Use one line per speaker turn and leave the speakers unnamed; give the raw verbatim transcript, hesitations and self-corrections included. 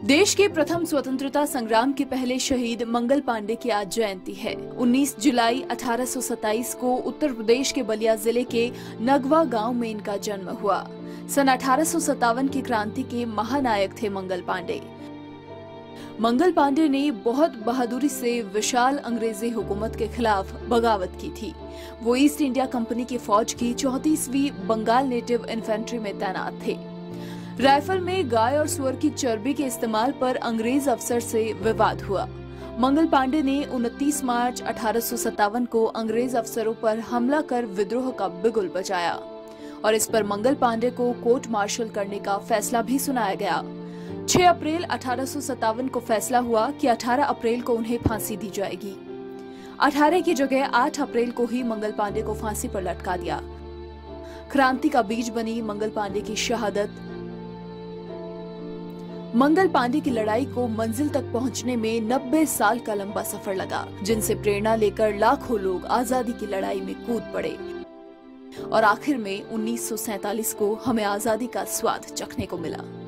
देश के प्रथम स्वतंत्रता संग्राम के पहले शहीद मंगल पांडे की आज जयंती है। उन्नीस जुलाई अठारह सौ सत्ताईस को उत्तर प्रदेश के बलिया जिले के नगवा गांव में इनका जन्म हुआ। सन अठारह सौ सत्तावन की क्रांति के महानायक थे मंगल पांडे। मंगल पांडे ने बहुत बहादुरी से विशाल अंग्रेजी हुकूमत के खिलाफ बगावत की थी। वो ईस्ट इंडिया कंपनी की फौज की चौंतीसवीं बंगाल नेटिव इन्फेंट्री में तैनात थे। राइफल में गाय और सुअर की चर्बी के इस्तेमाल पर अंग्रेज अफसर से विवाद हुआ। मंगल पांडे ने उनतीस मार्च अठारह सौ सत्तावन को अंग्रेज अफसरों पर हमला कर विद्रोह का बिगुल बजाया और इस पर मंगल पांडे को कोर्ट मार्शल करने का फैसला भी सुनाया गया। छह अप्रैल अठारह सौ सत्तावन को फैसला हुआ कि अठारह अप्रैल को उन्हें फांसी दी जाएगी। अठारह की जगह आठ अप्रैल को ही मंगल पांडे को फांसी पर लटका दिया। क्रांति का बीज बनी मंगल पांडे की शहादत। मंगल पांडे की लड़ाई को मंजिल तक पहुंचने में नब्बे साल का लंबा सफर लगा, जिनसे प्रेरणा लेकर लाखों लोग आजादी की लड़ाई में कूद पड़े और आखिर में उन्नीस सौ सैंतालीस को हमें आजादी का स्वाद चखने को मिला।